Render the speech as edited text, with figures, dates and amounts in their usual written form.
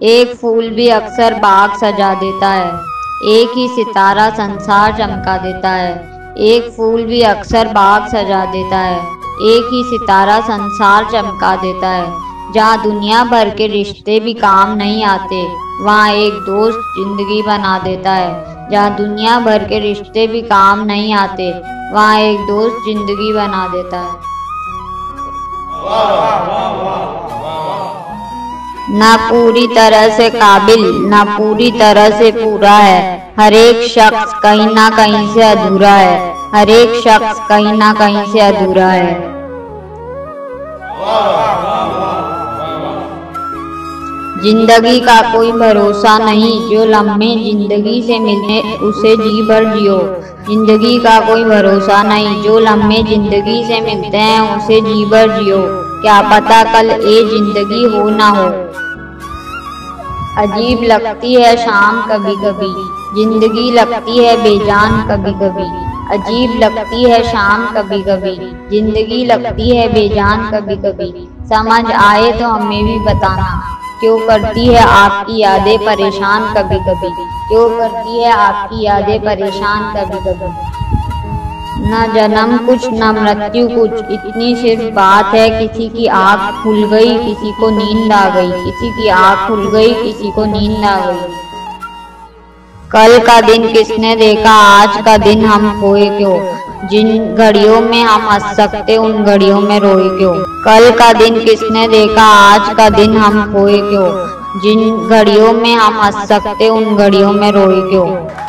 एक फूल भी अक्सर बाग सजा देता है, एक ही सितारा संसार चमका देता है। एक फूल भी अक्सर बाग सजा देता है, एक ही सितारा संसार चमका देता है। जहाँ दुनिया भर के रिश्ते भी काम नहीं आते, वहाँ एक दोस्त जिंदगी बना देता है। जहाँ दुनिया भर के रिश्ते भी काम नहीं आते, वहाँ एक दोस्त जिंदगी बना देता है। ना पूरी तरह से काबिल, ना पूरी तरह से पूरा है, हर एक शख्स कहीं ना कहीं से अधूरा है, हर एक शख्स कहीं ना कहीं से अधूरा है। जिंदगी का कोई भरोसा नहीं, जो लम्हे जिंदगी से मिले उसे जी भर जियो। जिंदगी का कोई भरोसा नहीं, जो लम्हे जिंदगी से मिलते हैं उसे जी भर जियो। क्या पता कल ये जिंदगी हो ना हो। अजीब लगती है शाम कभी कभी, जिंदगी लगती है बेजान कभी कभी। अजीब लगती है शाम कभी कभी, जिंदगी लगती है बेजान कभी कभी। समझ आए तो हमें भी बताना, क्यों करती है आपकी यादें परेशान कभी कभी, क्यों करती है आपकी यादें परेशान कभी कभी। न जन्म कुछ न मृत्यु कुछ, इतनी सिर्फ बात है किसी की आँख खुल गई किसी को नींद आ गई, किसी की आँख खुल गई किसी को नींद आ गई। कल का दिन किसने देखा, आज का दिन हम खोए क्यों। जिन घड़ियों में हम हंस सकते उन घड़ियों में रोए क्यों। कल का दिन किसने देखा, आज का दिन हम खोए क्यों। जिन घड़ियों में हम हंस सकते उन घड़ियों में रोए क्यों।